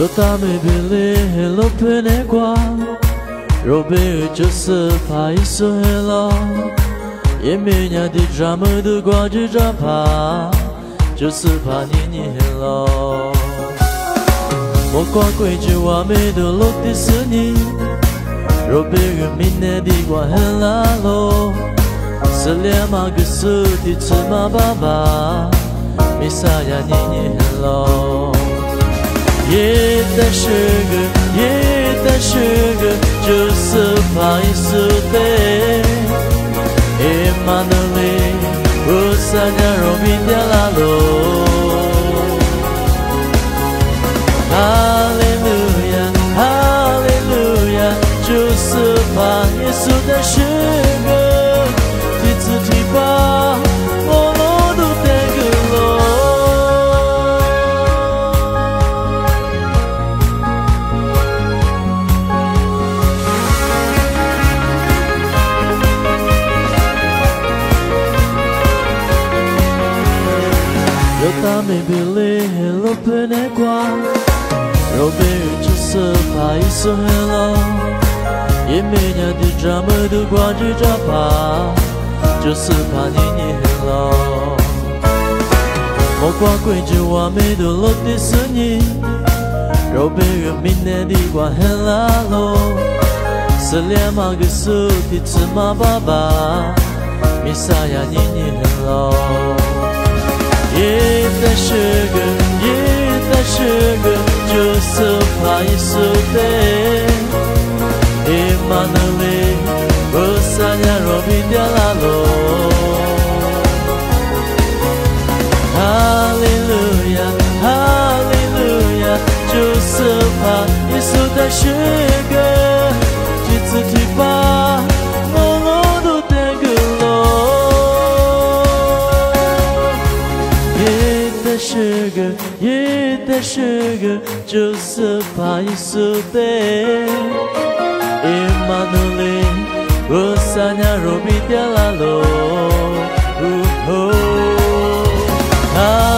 有大美比例路陪你qua，若被就是怕一说黑了，也没伢的专门的挂着张怕，就是怕你黑了。我挂规矩话没得落的是你，若被人民的的挂黑了咯，是连马个是的芝麻爸爸，没啥呀你黑了。也但是个，就是怕一死的。E manole, usanya robindia lalo. Hallelujah, Hallelujah， 就是怕耶稣的诗歌，提子提拔，我路都得个咯。有大美比例路陪你qua，若被就是怕一说黑了，也没伢的专门的挂着张怕，就是怕你黑了。我挂规矩话没得落的是你，若被人民的挂黑了咯，是连马个数的芝麻爸爸，没啥呀你黑了。也但是个，就是怕一死的。Emanuele, usanya robindia lalo. Hallelujah, Hallelujah， 就是怕耶稣的诗歌，提子提拔，我路都得个咯。也但是个，就是怕一死的。Emanuele, usanya robindia lalo.